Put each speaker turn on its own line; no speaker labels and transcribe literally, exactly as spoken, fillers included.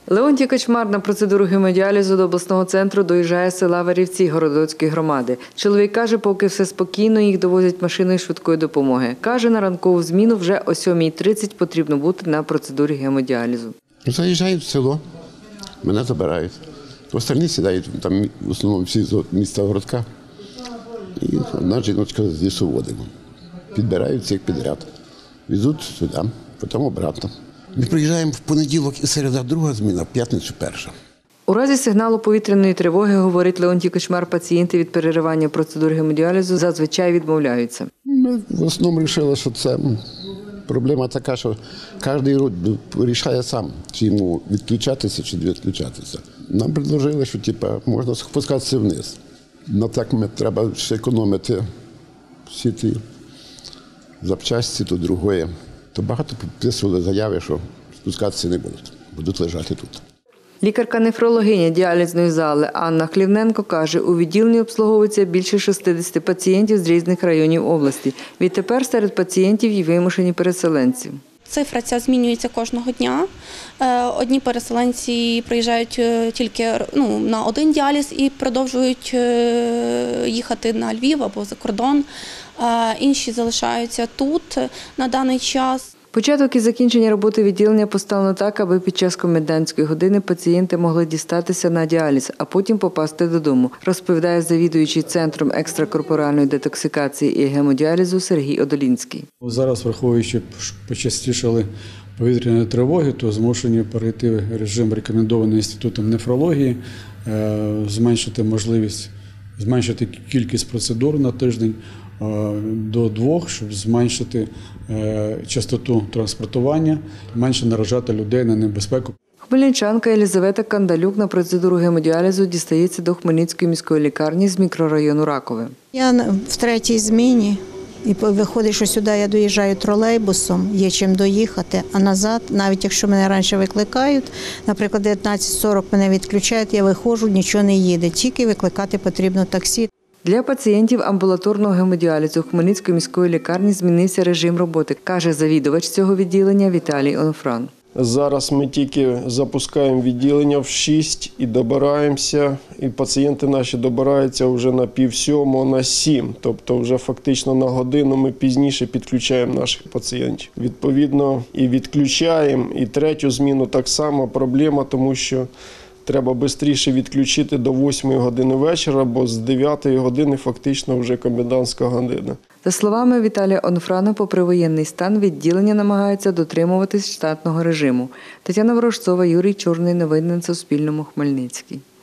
Леонтій Качмар на процедуру гемодіалізу до обласного центру доїжджає з села Варівці Городоцької громади. Чоловік каже, поки все спокійно, їх довозять машиною швидкої допомоги. Каже, на ранкову зміну вже о сьомій тридцять потрібно бути на процедурі гемодіалізу.
Заїжджають в село, мене забирають. Остальні сідають, там в основному всі з міста Городка. І одна жіночка з лісоводом. Підбирають всіх підряд. Везуть сюди, потім обратно. Ми приїжджаємо в понеділок і середа друга зміна, в п'ятницю перша.
У разі сигналу повітряної тривоги, говорить Леонтій Качмар, пацієнти від переривання процедур гемодіалізу зазвичай відмовляються.
Ми в основному вирішили, що це проблема така, що кожен вирішує сам, чи йому відключатися, чи не відключатися. Нам предложили, що типу, можна спускатися вниз. На так ми треба ще економити всі ті запчасті, то другої. То багато підписували заяви, що спускатися не будуть, будуть лежати тут.
Лікарка-нефрологиня діалізної зали Анна Хлівненко каже, у відділенні обслуговується більше шістдесят пацієнтів з різних районів області. Відтепер серед пацієнтів є вимушені переселенці.
Цифра ця змінюється кожного дня. Одні переселенці приїжджають тільки ну, на один діаліз і продовжують їхати на Львів або за кордон. Інші залишаються тут на даний час.
Початок і закінчення роботи відділення поставлено так, аби під час комендантської години пацієнти могли дістатися на діаліз, а потім попасти додому, розповідає завідуючий Центром екстракорпоральної детоксикації і гемодіалізу Сергій Одолінський.
Зараз, враховуючи, почастішали повітряні тривоги, то змушені перейти в режим, рекомендований Інститутом нефрології, зменшити можливість, зменшити кількість процедур на тиждень до двох, щоб зменшити частоту транспортування, менше наражати людей на небезпеку.
Хмельничанка Елізавета Кандалюк на процедуру гемодіалізу дістається до Хмельницької міської лікарні з мікрорайону Ракове.
Я в третій зміні і виходить, що сюди я доїжджаю тролейбусом, є чим доїхати, а назад, навіть якщо мене раніше викликають, наприклад, дев'ятнадцять сорок мене відключають, я виходжу, нічого не їде, тільки викликати потрібно таксі.
Для пацієнтів амбулаторного гемодіалізу Хмельницької міської лікарні змінився режим роботи, каже завідувач цього відділення Віталій Онофран.
Зараз ми тільки запускаємо відділення в шість і добираємося, і пацієнти наші добираються вже на пів сьомого, на сім. Тобто вже фактично на годину ми пізніше підключаємо наших пацієнтів. Відповідно, і відключаємо, і третю зміну так само проблема, тому що треба швидше відключити до восьмої години вечора, бо з дев'ятої години фактично вже комендантська година.
За словами Віталія Онофрана, попри воєнний стан, відділення намагається дотримуватись штатного режиму. Тетяна Ворожцова, Юрій Чорний. Новини на Суспільному. Хмельницький.